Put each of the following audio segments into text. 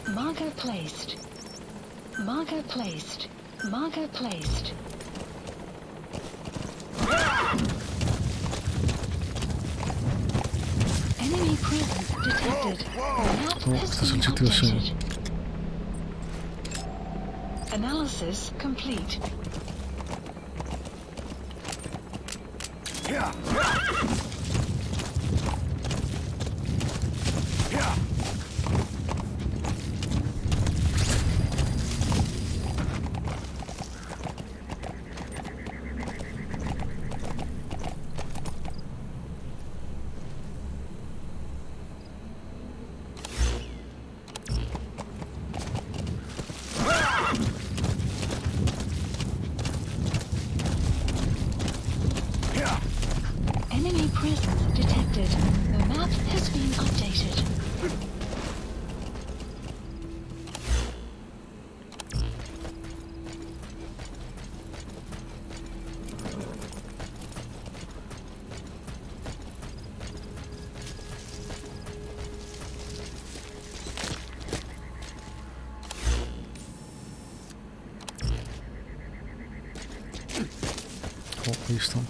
Marker placed. Marker placed. Marker placed. Enemy presence detected. Map has been updated. Analysis complete. Enemy presence detected. The map has been updated. Listam.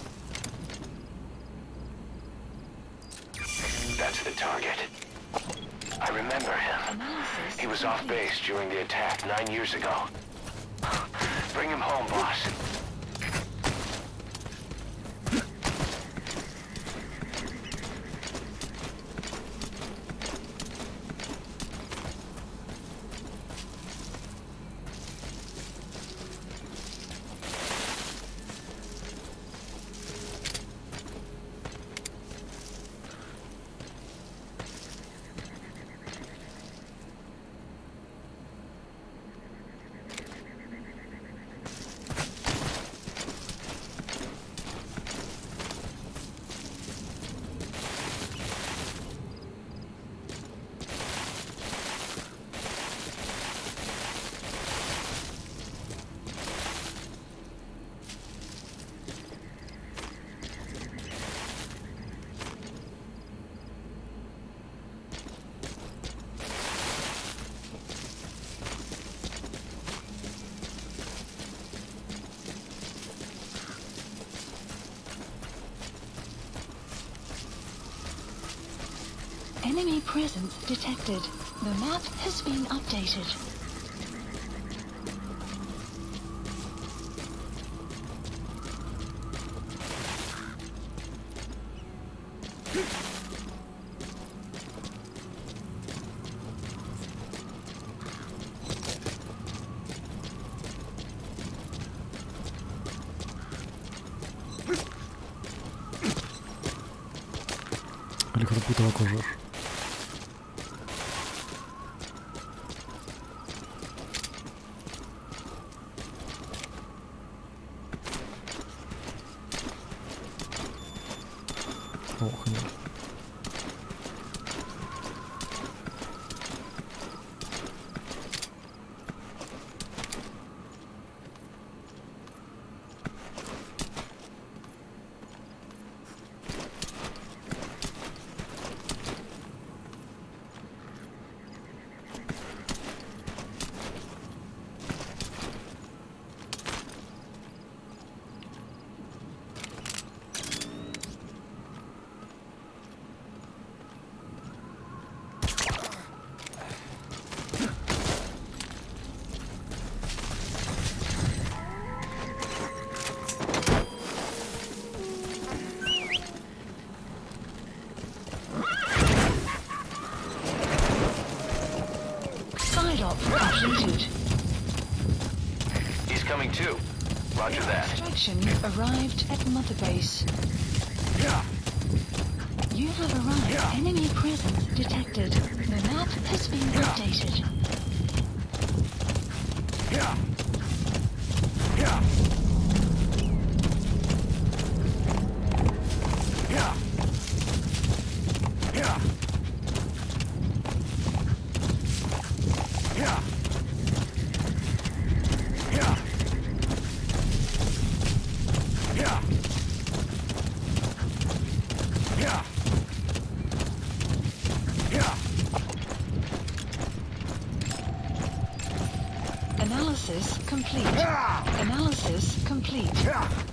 That's the target. I remember him. He was off base during the attack 9 years ago. Bring him home, boss. Enemy presence detected. The map has been updated. Olha que da puta lá com o Jorge. Oh, não. Completed. He's coming too. Roger that. Extraction arrived at Mother Base. You have arrived. Enemy presence detected. The map has been updated. Analysis complete. Analysis complete.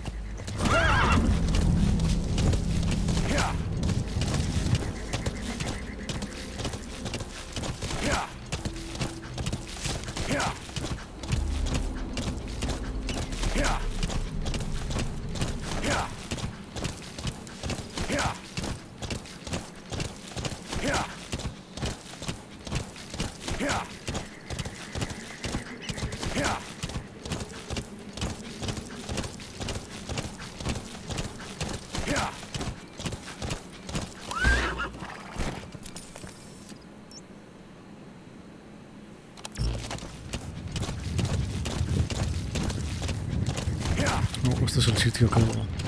No, este es el sitio que...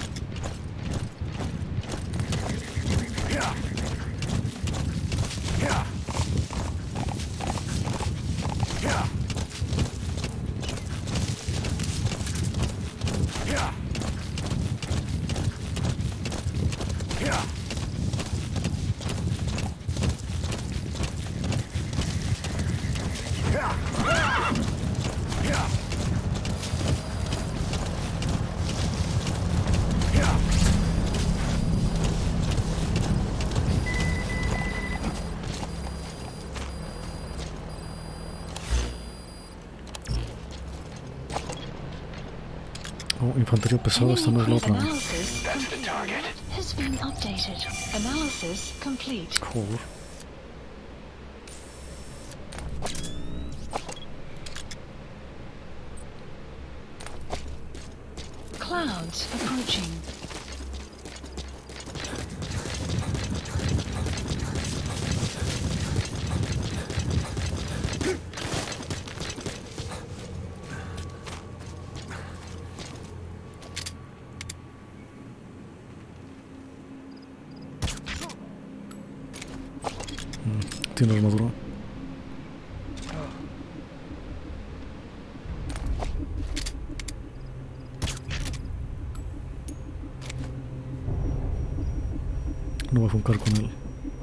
Oh, infantería pesada, esta no es la otra. Analysis complete. Has been updated. Analysis complete. Joder. Clouds approaching. Tiene armadura. No va a funcar con él.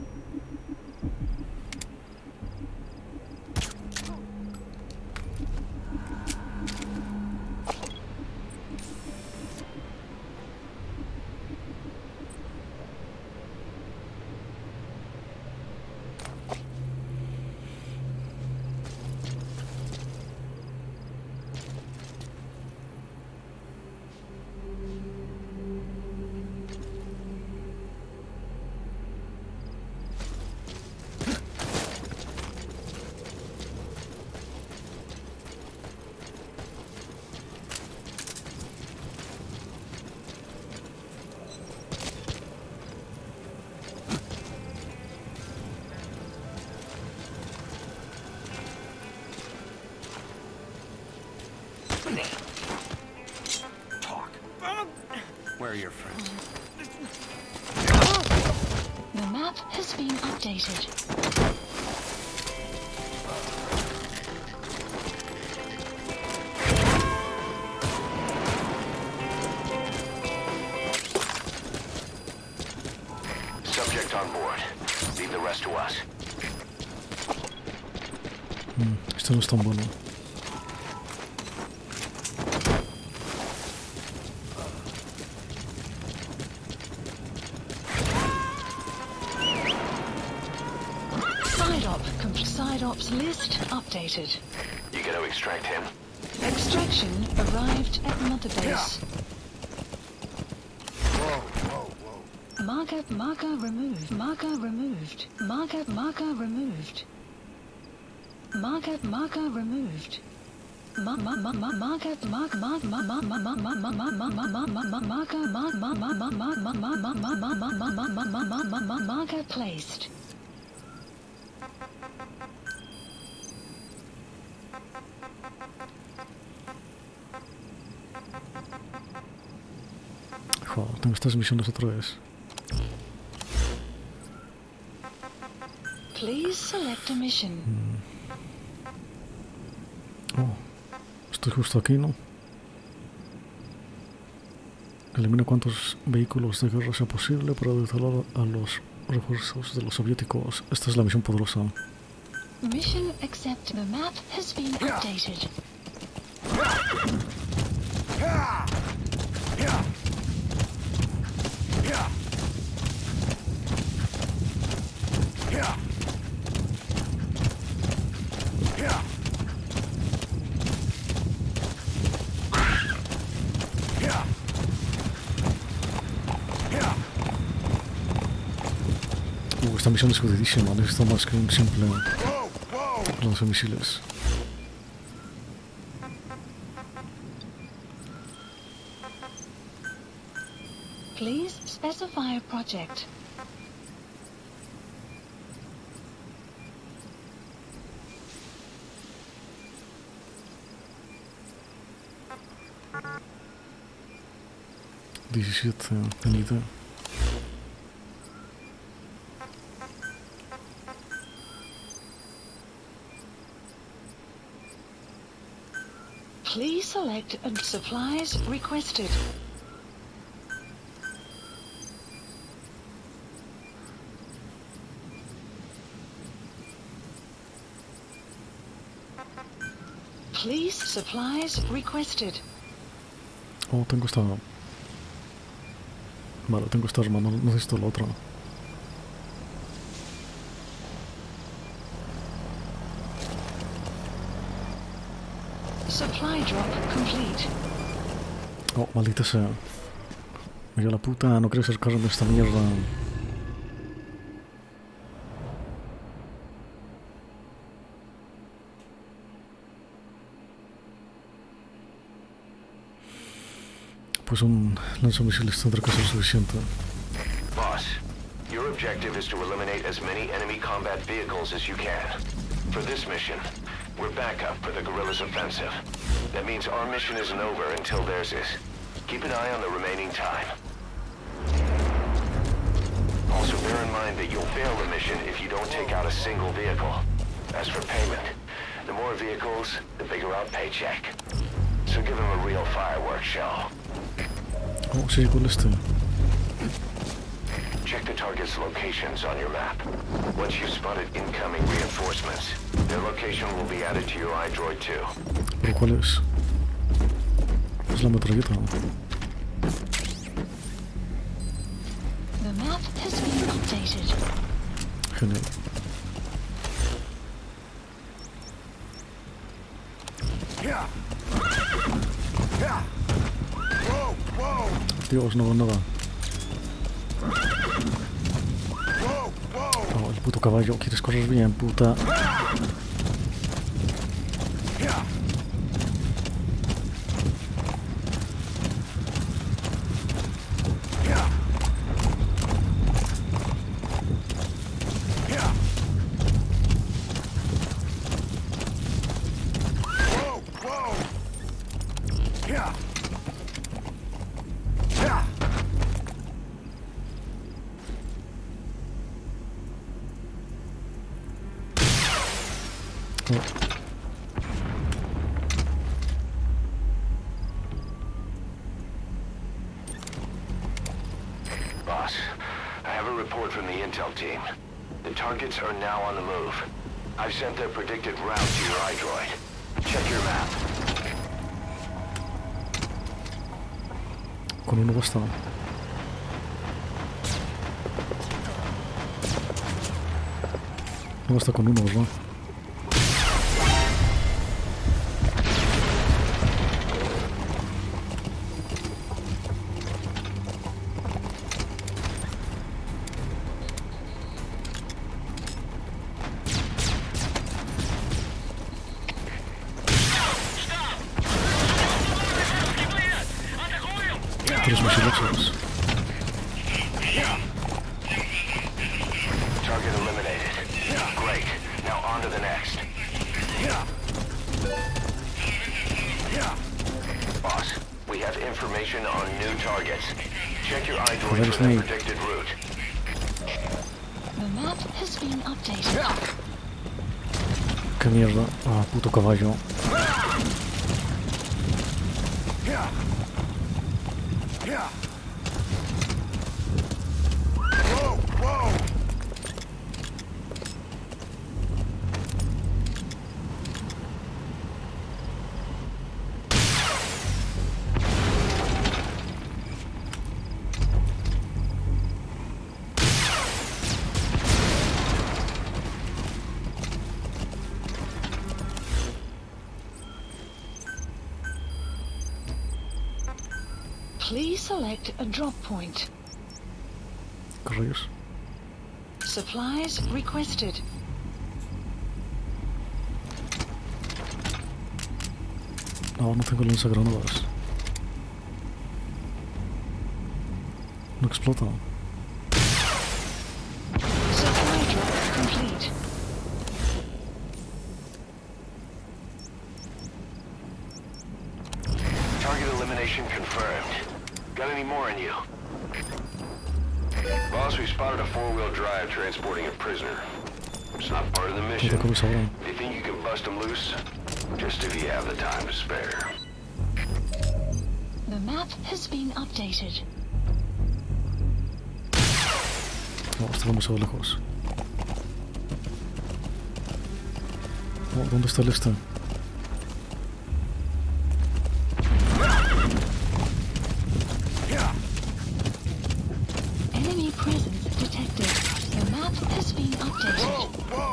Where are your friends? The map has been updated. Subject on board. Leave the rest to us. Esto no es tan bueno. Side ops list updated. You gonna extract him? Extraction arrived at Mother Base. Marker removed. Marker removed. Marker removed. Marker removed. Marker placed. Joder, tengo estas misiones otra vez. Please select a mission. Oh, estoy justo aquí, ¿no? Elimina cuantos vehículos de guerra sea posible para detener a los refuerzos de los soviéticos. Esta es la misión poderosa. Mission accept. The map has been updated. Esta misión es jodidísima, necesito más que un simple lanzamisiles. Please specify a project. Anita. Please select supplies requested. Please supplies requested. Oh, tengo esta... Vale, tengo esta arma, no necesito la otra. Supply drop complete. Oh, maldita sea. Me dio la puta, no quiero acercarme de esta mierda. Pues un lanzamisiles tendrá que ser suficiente. Boss, your objective is to eliminate as many enemy combat vehicles as you can. For this mission, we're backup for the guerrillas' offensive. That means our mission isn't over until theirs is. Keep an eye on the remaining time. Also bear in mind that you'll fail the mission if you don't take out a single vehicle. As for payment, the more vehicles, the bigger our paycheck. So give them a real fireworks show. Oh, sí, con este. Check the target's locations on your map. Once you've spotted incoming reinforcements, their location will be added to your iDroid 2. ¿Pero cuál es? Es la metralleta. The map has been updated. Genial. Dios, no veo nada. Oh, el puto caballo. ¿Quieres correr bien, puta? Boss, I have a report from the intel team. The targets are now on the move. I've sent their predicted route to your iDroid. Check your map. Con uno basta. No basta con uno, ¿verdad? Tres misilazos. Target eliminated. Great. Now on to the next. Boss, we have information on new targets. Check your iDroid for the predicted route. The map has been updated. Qué mierda. Ah, puto caballo. Please select a drop point. ¿Qué rayos? Supplies requested. No, no tengo lanzagranadas. No explota. Supply drop complete. Target elimination confirmed. Got any more in you? Boss, we spotted a four-wheel drive transporting a prisoner. It's not part of the mission. ¿Qué cosa ahora? Do you think you can bust him loose? Just if you have the time to spare. The map has been updated. No, está demasiado lejos. Oh, ¿dónde está el este? Enemy presence detected. The map has been updated.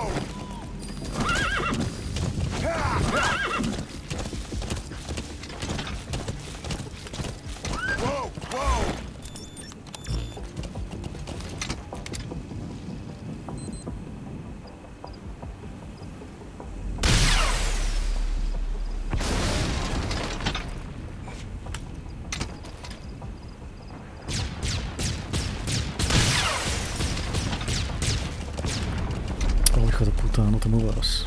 Oh, hijo de puta, no te muevas.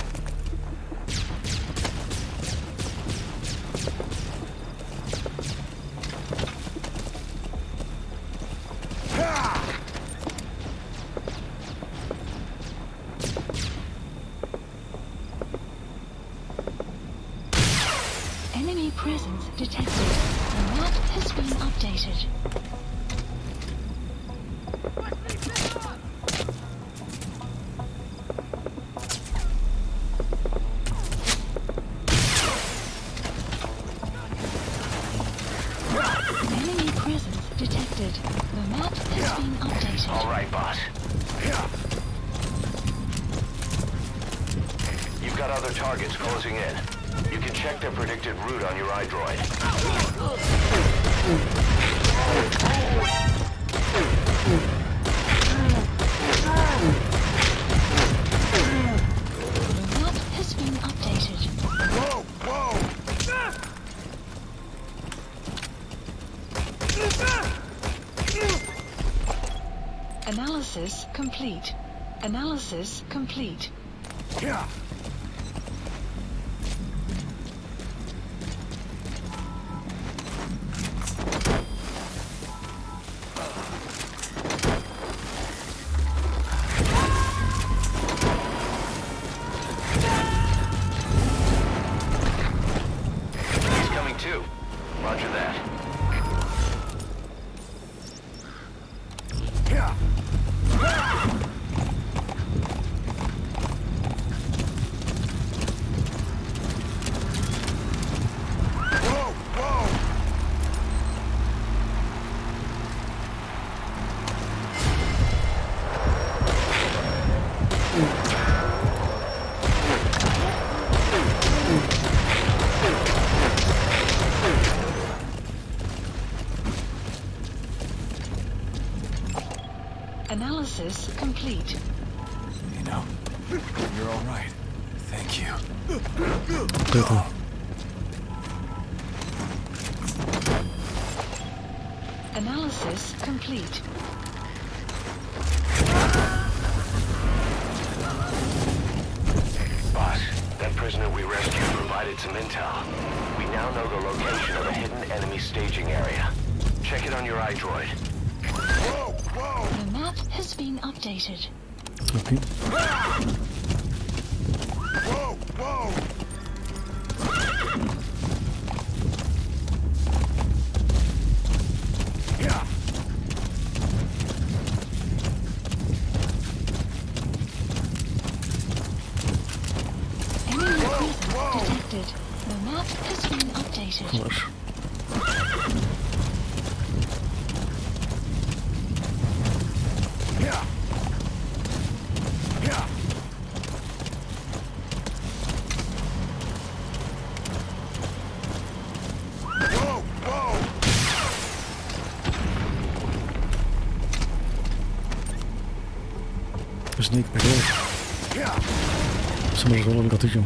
Enemy presence detected. The map has been updated. Enemy presence detected. The map has been updated. All right, boss. You've got other targets closing in. You can check their predicted route on your iDroid. The map has been updated. Analysis complete. Analysis complete. He's coming too. Roger that. Analysis complete. You know, you're all right. Thank you. Vete. Analysis complete. Boss, that prisoner we rescued provided some intel. We now know the location of a hidden enemy staging area. Check it on your iDroid. The map has been updated. Aquí. Enemy presence detected. The map has been updated. Joder. Snake, por Dios. Se me resbaló el gatillo.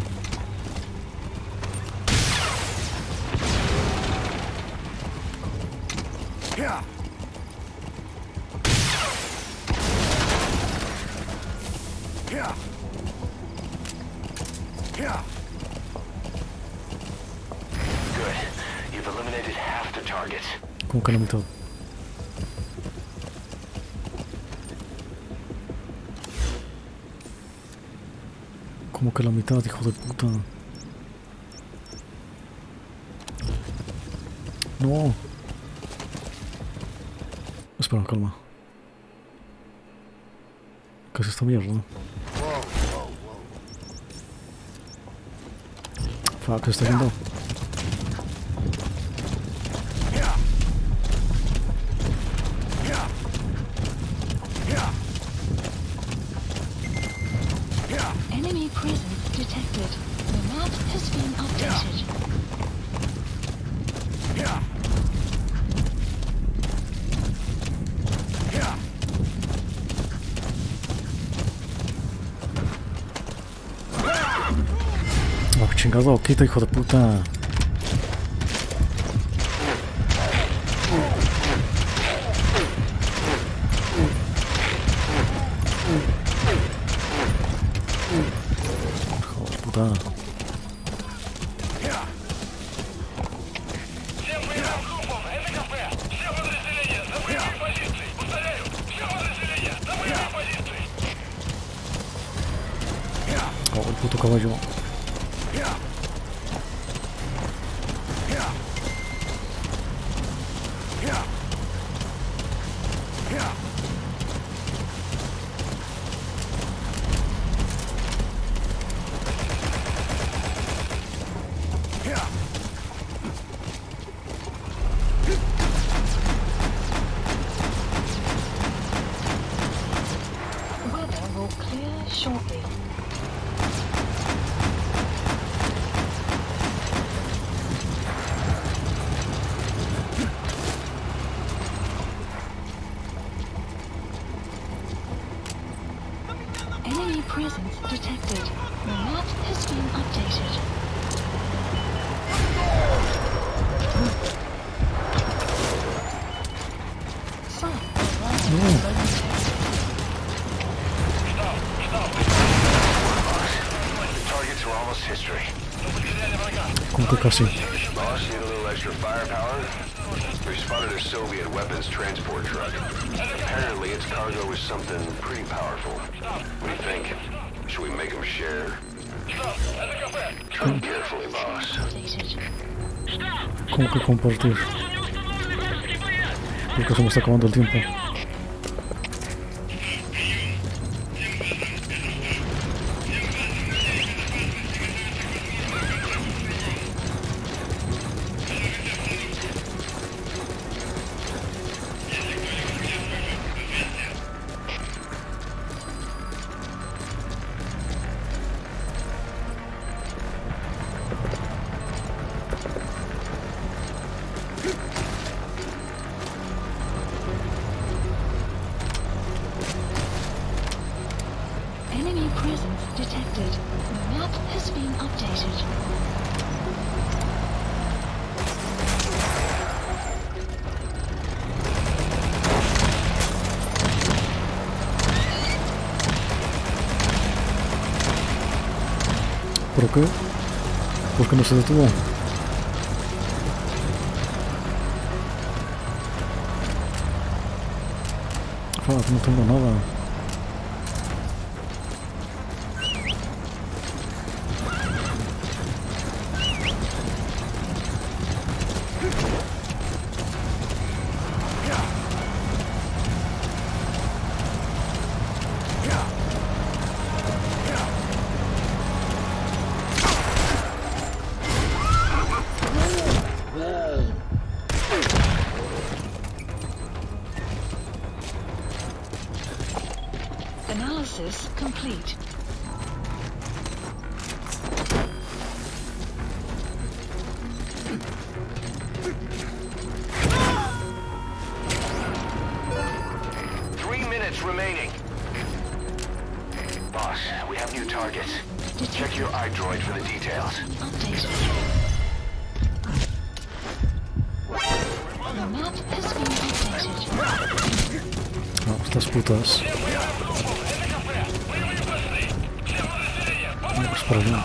Good. You've eliminated half the targets. Como que la mitad. Como que la mitad, hijo de puta. No. Espera, calma. ¿Qué es esta mierda? Fuck, ¿qué está haciendo? Enemy presence detected. The map has been updated. Oh, chingado, quita, hijo de puta. Hijo de puta. Oh, el puto caballo. Weather will clear shortly. Enemy presence detected. The map has been updated. Some will rise momentarily. The targets are almost history. Como que casi. Boss, need a little extra firepower? We spotted a Soviet weapons transport truck. Apparently its cargo is something pretty powerful. What do you think? Should we make them share? Tread carefully, boss. Updated. Como que compartir. Porque se me está acabando el tiempo. Enemy presence detected. The map has been updated. ¿Por qué? ¿Por qué no se detuvo? Fuck, no tengo nada. Analysis complete. Minutes remaining. supply droid for the details. Updated. The map has been updated. No, estas putas. Vamos por allá.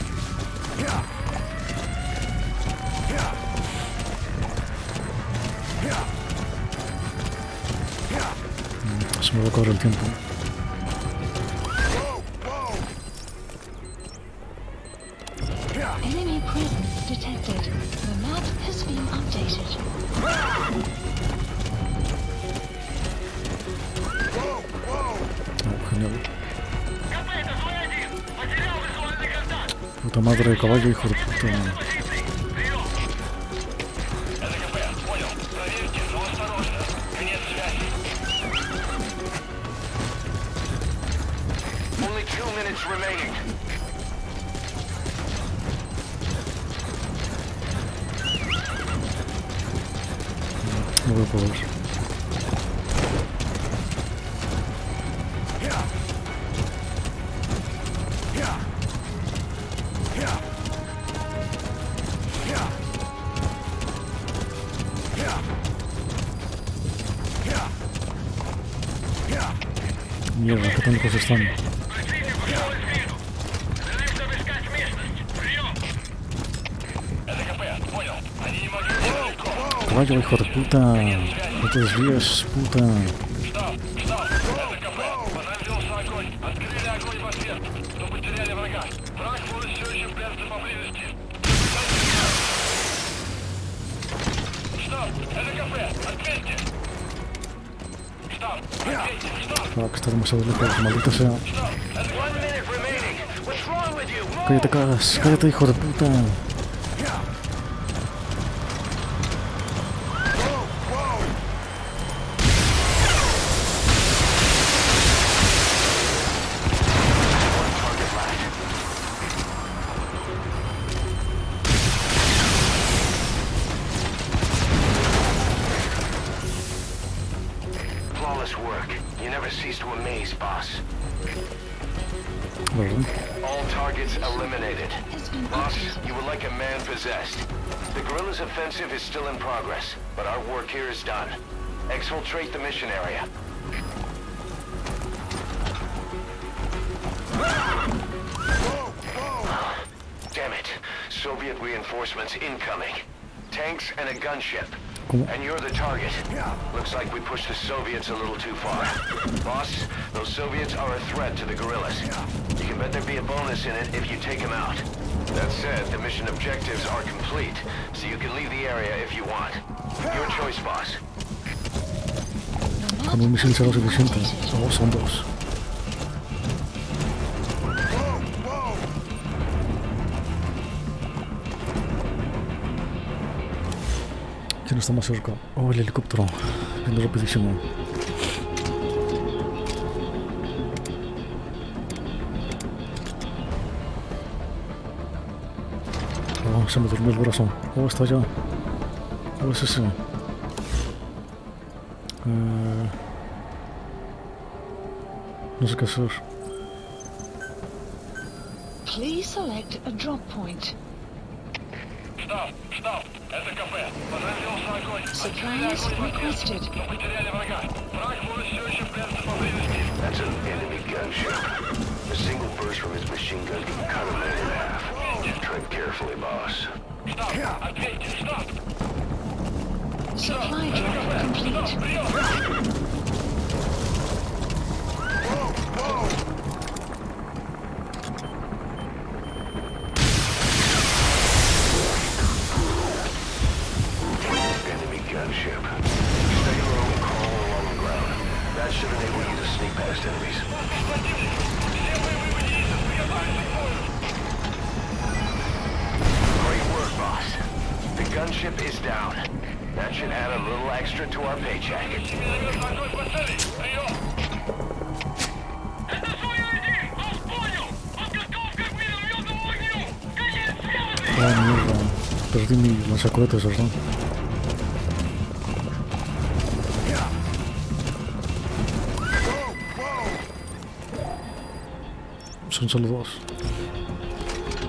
Se me va a acabar el tiempo. Enemy presence detected. The map has been updated. Oh, genial. Puta madre de caballo, hijo de puta. Only 2 minutes remaining. No voy a poder. Mierda, qué tan lejos están. Caballo, hijo de puta. No te desvíes, puta. Ah, que está demasiado lejos, maldita sea. 1 minute remaining. What's wrong with you? Move! Cállate, cagas, cállate, hijo de puta. Flawless work. You never cease to amaze, boss. ¿Verdad? All targets eliminated. Has been Boss, updated. you were like a man possessed. The guerrillas' offensive is still in progress, but our work here is done. Exfiltrate the mission area. Damn it. Soviet reinforcements incoming. Tanks and a gunship. ¿Cómo? And you're the target. Looks like we pushed the Soviets a little too far. Boss, those Soviets are a threat to the guerrillas. You can bet there'd be a bonus in it if you take them out. That said, the mission objectives are complete, so you can leave the area if you want. Your choice, boss. The Con map un misil has será been suficiente. updated. Oh, son dos. ¿Quién está más cerca? Oh, el helicóptero. Viendo rapidísimo. Oh, se me durmió el brazo. Oh, está allá. Oh, es ese. No sé qué hacer. Please select a drop point. Штаб, это КП. Подразделился огонь. Supplies requested. Мы потеряли врага. Враг может все еще прятаться поблизости. That's an enemy gunship. A single burst from his machine gun can cut a man in half. Tread carefully, boss. Штаб, ответьте, штаб. Supply drop complete. Прием. Enemy gunship. Stay low and crawl along the ground. That should enable you to sneak past enemies. Great work, boss. The gunship is down. That should add a little extra to our paycheck. Огонь по цели. Прием. Это Союз-1. Вас понял. Подготовка к минометному огню. Конец связи. Oh, mierda. Perdí mi lanzacohetes, ¿verdad? Son solo dos.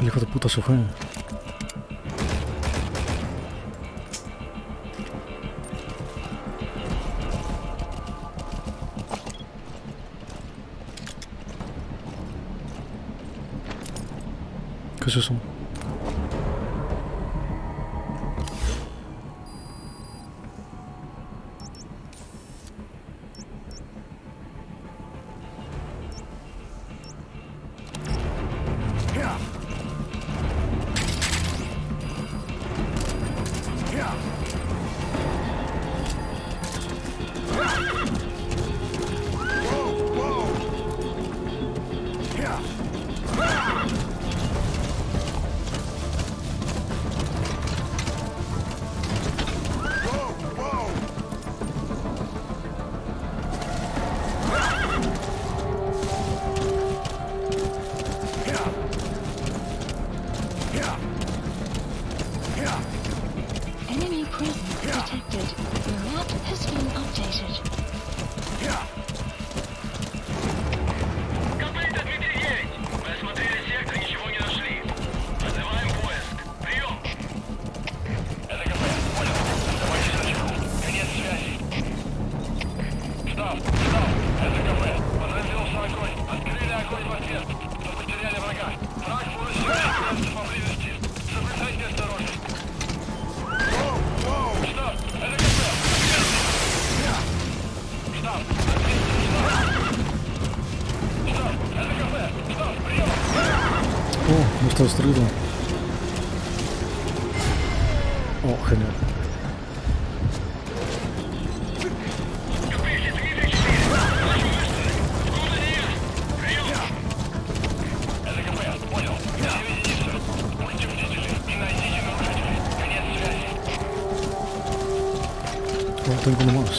El hijo de puta se fue. ¿Qué es eso? Enemy presence detected. The map has been updated. Комплект от 9. Мы осмотрели сектор, ничего не нашли. Называем поиск. Прием. Это КП. Понял. Оставайся на чеку. Конец связи. Штаб. Это КП. Подразделился огонь. Открыли огонь в ответ. Но потеряли врага. Враг полностью находится поблизости. Соблюдайте осторожность. Штаб. Это КП. Штаб. Штаб. Это КП. Штаб. Прием. Oh, no está destruido. Oh, genial. Копейки 334. Прошу выстрелить. Откуда не ясно. Прием. Это КП. Понял. Все единицы. Будьте бдительны и найдите нарушителей. Конец связи. Oh, tengo uno más.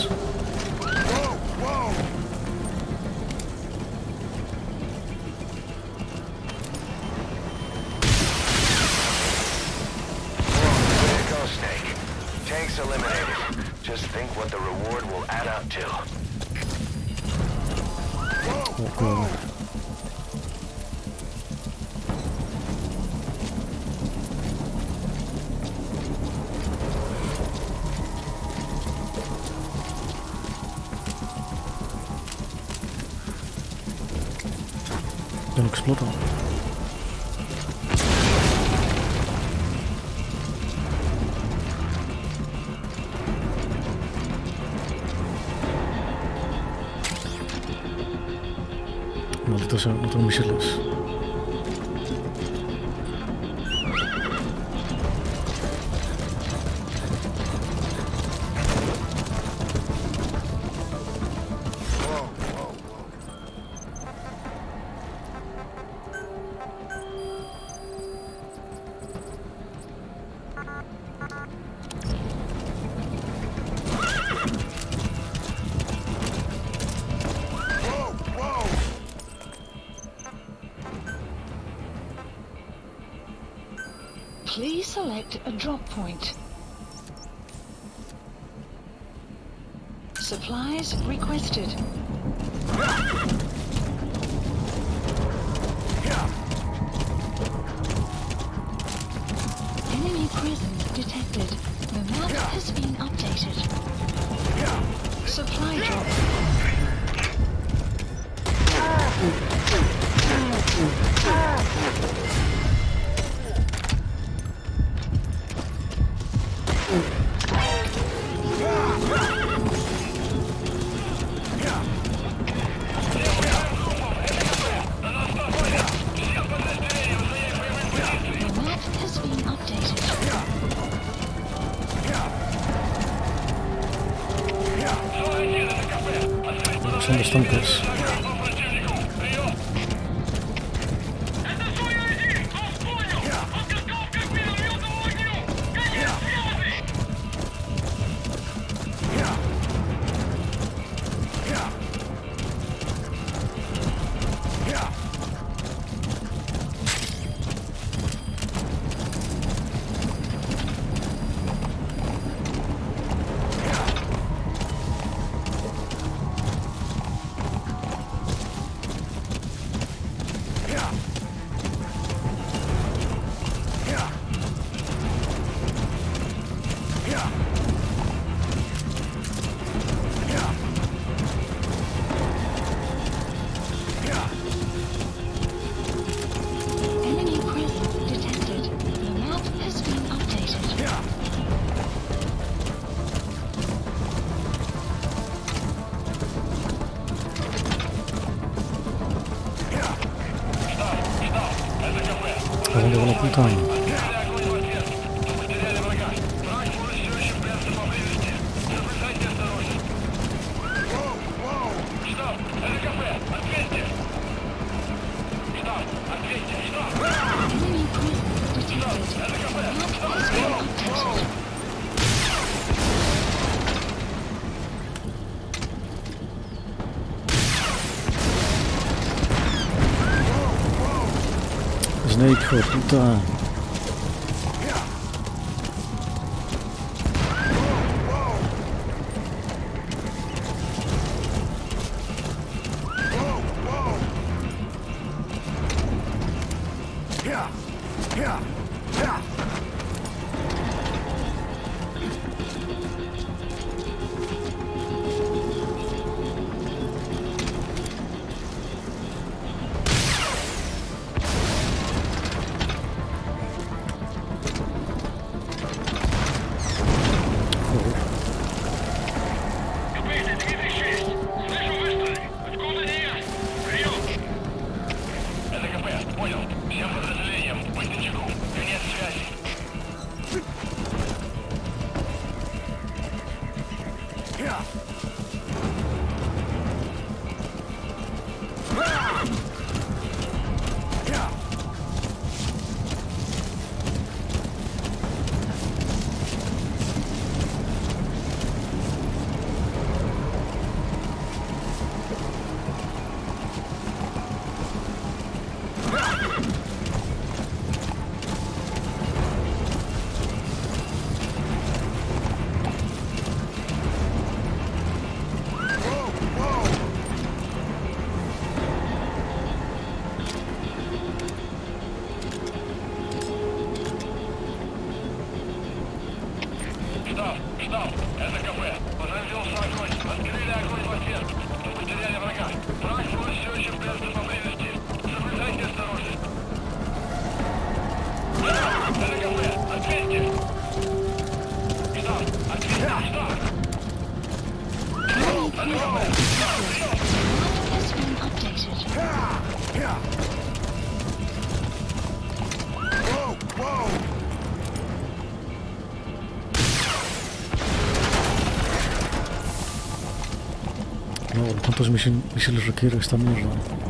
Way to go, Snake. Tanks eliminated. Just think what the reward will add up to. Oh, cuidado. Ya no explota. Maldita sea, no tengo misiles. Please select a drop point. Supplies requested. Enemy presence detected. The map has been updated. Supply drop. The map has been updated. Son los tanques. Это Зоя-1. Вас понял. Подготовка к минометному огню. Конец связи. ¿A dónde va la puta? Открыли огонь в ответ. Мы потеряли врага. Враг может все еще прятаться поблизости. Соблюдайте осторожность. Штаб, это кафе. Ответьте. Штаб, ответьте. Штаб. Enemy presence detected. Это кафе. Map has been updated. Snake, hijo de puta. Капитан, Дмитрий 6. Слышу выстрелы. Откуда не я? Прием. Это КП. Понял. Всем подразделениям. Быть начеку. Конец связи. Штаб, это КП. Разразился огонь. Открыли огонь в ответ. Мы потеряли врага. Враг может все еще прятаться поблизости. Соблюдайте осторожность. Штаб, это КП. Ответьте. Штаб, ответьте. Штаб. Enemy Это presence КП. Штаб, прием. Map has been updated. No, ¿cuántos misiles requiere esta mierda?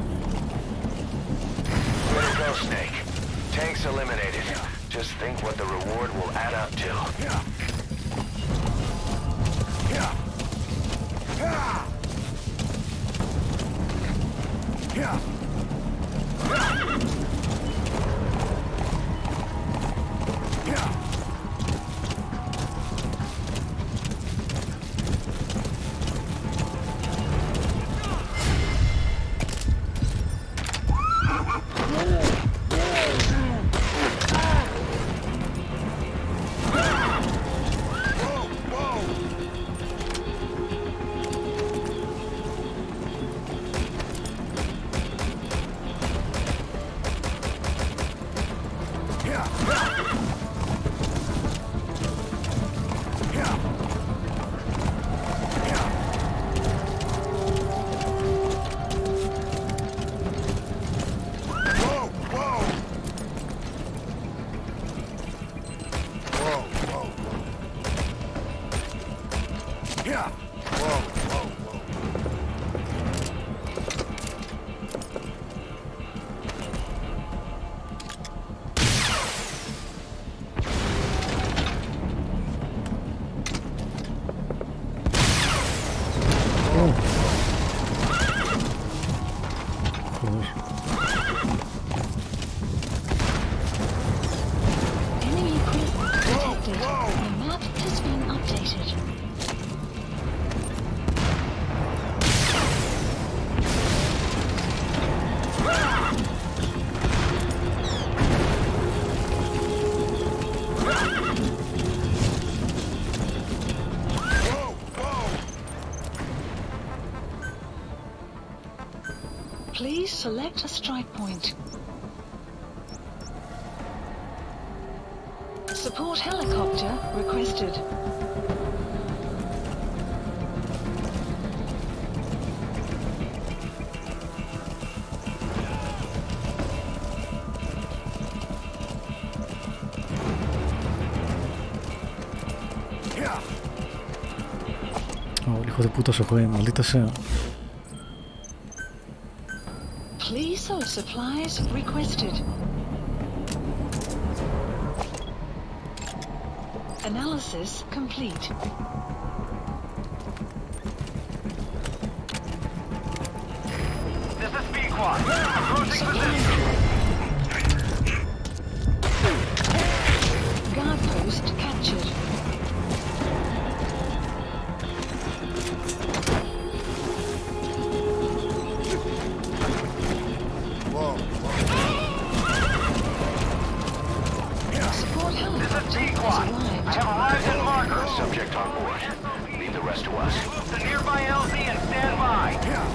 Way to go, Snake. Tanks eliminated. Just think what the reward will add up to. Enemy presence detected. The map has been updated. Please select a strike point. Support helicopter requested. hijo de puta se fue, maldita sea. Please source supplies requested. Analysis complete. This is Pequod. Approaching position. Guard post captured. Support helicopter has Pequod. I arrived. have arrived at marker. Subject on board. Leave the rest to us. Move to nearby LZ and stand by.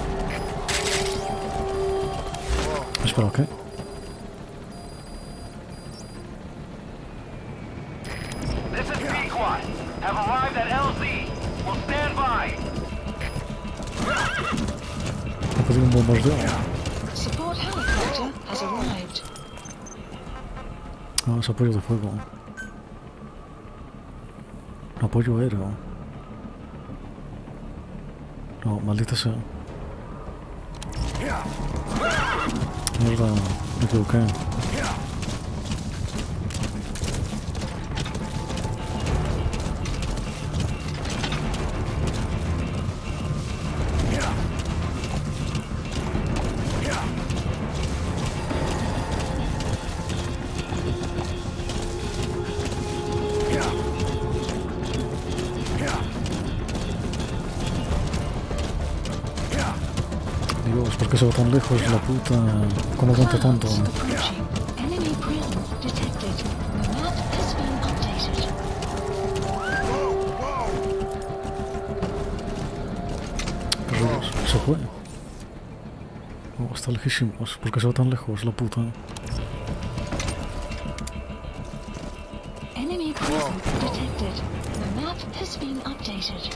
Espera, ¿qué? This is Pequod. Have arrived at LZ. Will stand by. Ha pedido un bombardeo. Support helicopter has arrived. Ah, es apoyo de fuego. Apoyo aéreo. No, maldita sea. Mierda, me equivoqué. Dios, ¿por qué se va tan lejos la puta? ¿Cómo aguanta tanto? Clouds approaching. Enemy presence detected. The map has been updated. Rayos, se fue. Oh, está lejísimos. ¿Por qué se va tan lejos la puta? Enemy presence detected. The map has been updated.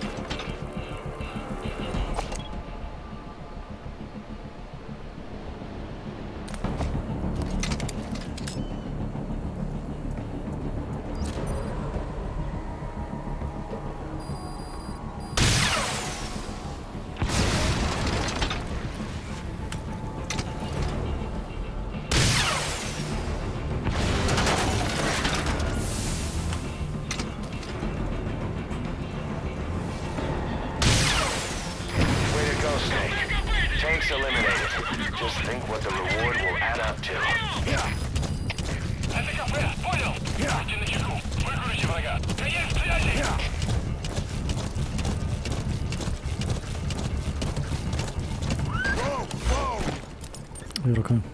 Way to go, Snake. Tanks eliminated. Just think what the reward will add up to. Это кафе. Понял. Будьте начеку. Выкрутите врага. Конец связи. ¿Y ahora qué?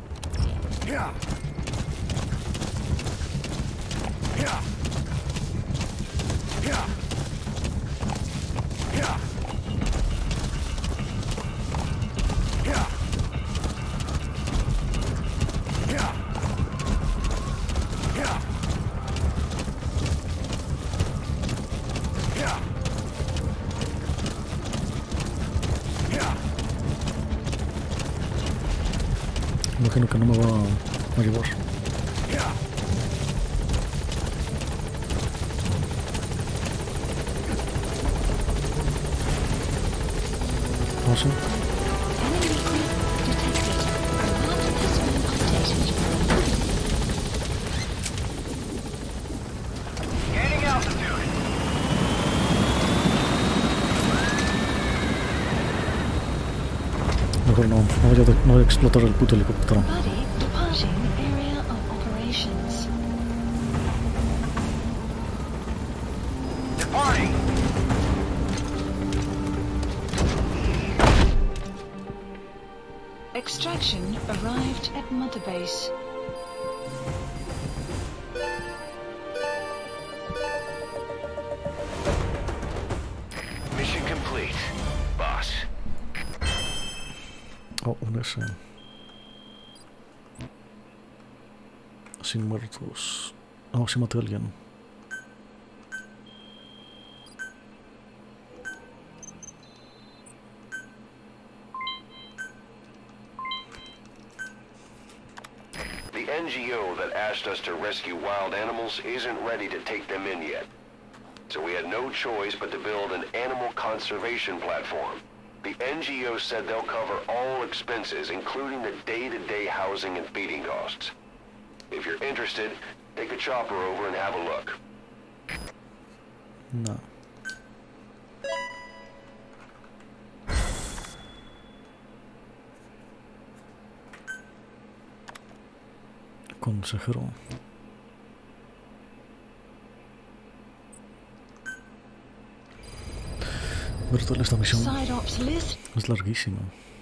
Imagino que no me va a llevar. No sé. Enemy presence detected. The map has been updated. Gaining altitude. Mejor no voy a explotar el puto helicóptero. Buddy departing area of operations. Departing. Extraction arrived at Mother Base. Mission complete, boss. Oh, un S. Sin muertos. Oh, sí maté a alguien. The NGO that asked us to rescue wild animals isn't ready to take them in yet. so we had no choice but to build an animal conservation platform. The NGO said they'll cover all expenses, including the day-to-day housing and feeding costs. If you're interested, take a chopper over and have a look. No. Consejero. Brutal esta misión. Side ops list. Es larguísima.